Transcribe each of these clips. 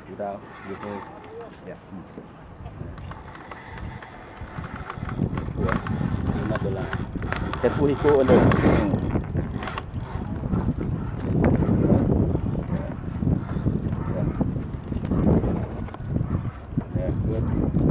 without with her. Yeah. Another line. Can put it go under. Yeah, good.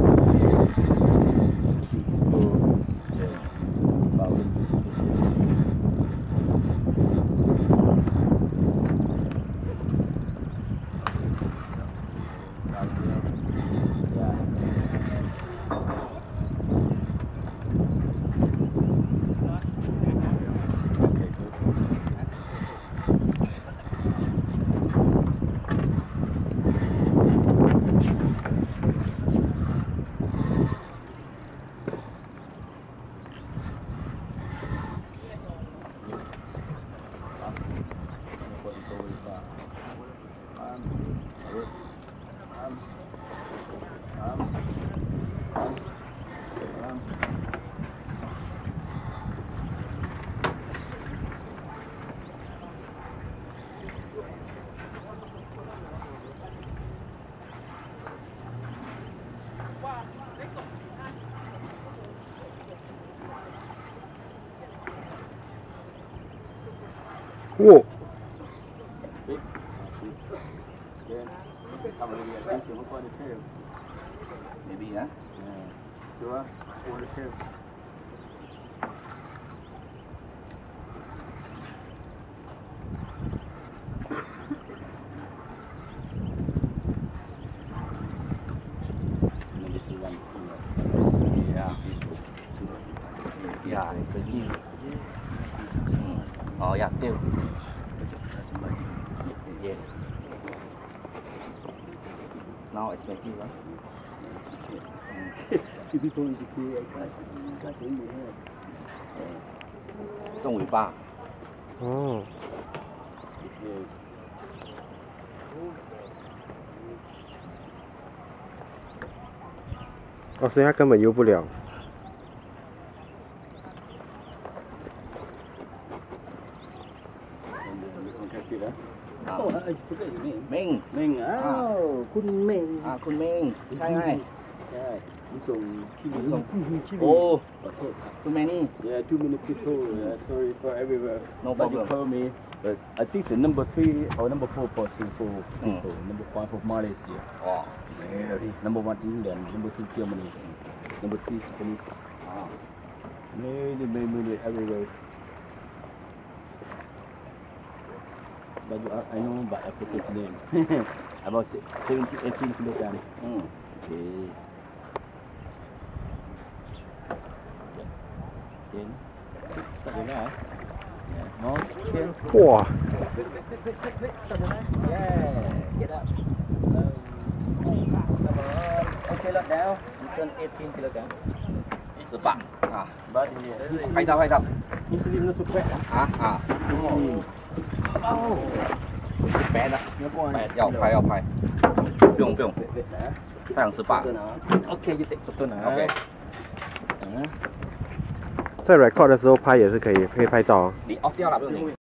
Whoa. Maybe, huh? Yeah. Sure. For the tail. Yeah, it's cheap. Oh yeah, tail. Yeah. Now expensive, huh? Few people is okay, I think we have. 中尾巴。 哦。哦，所以它根本游不了。 Oh, I forget your name. Ming. Ming. Oh, Kun Ming. À, Kun Ming. Hai hai. Yeah. Oh, too many. Yeah, too many people. Sorry for everywhere. No But you problem. call me. But I think it's number 3 or number 4 for Singapore. Number 5 for Malaysia. Oh. Number 1 England. Number 2 Germany. Number 3 Japanese. Many everywhere. But I know, but I forget the name. About 17, 18 kilograms. Okay. Start the line. Yeah. No, chill. Wow. Start the line. Yeah. Get up. Okay, look down. This one 18 kilograms. 18啊 But 拍照拍照 Muslim no super. 啊 Muslim. Oh. 8啊8要拍不用太阳18 OK, you take photo now. OK 在 record 的时候拍也是可以拍照。 你 off 掉了不用紧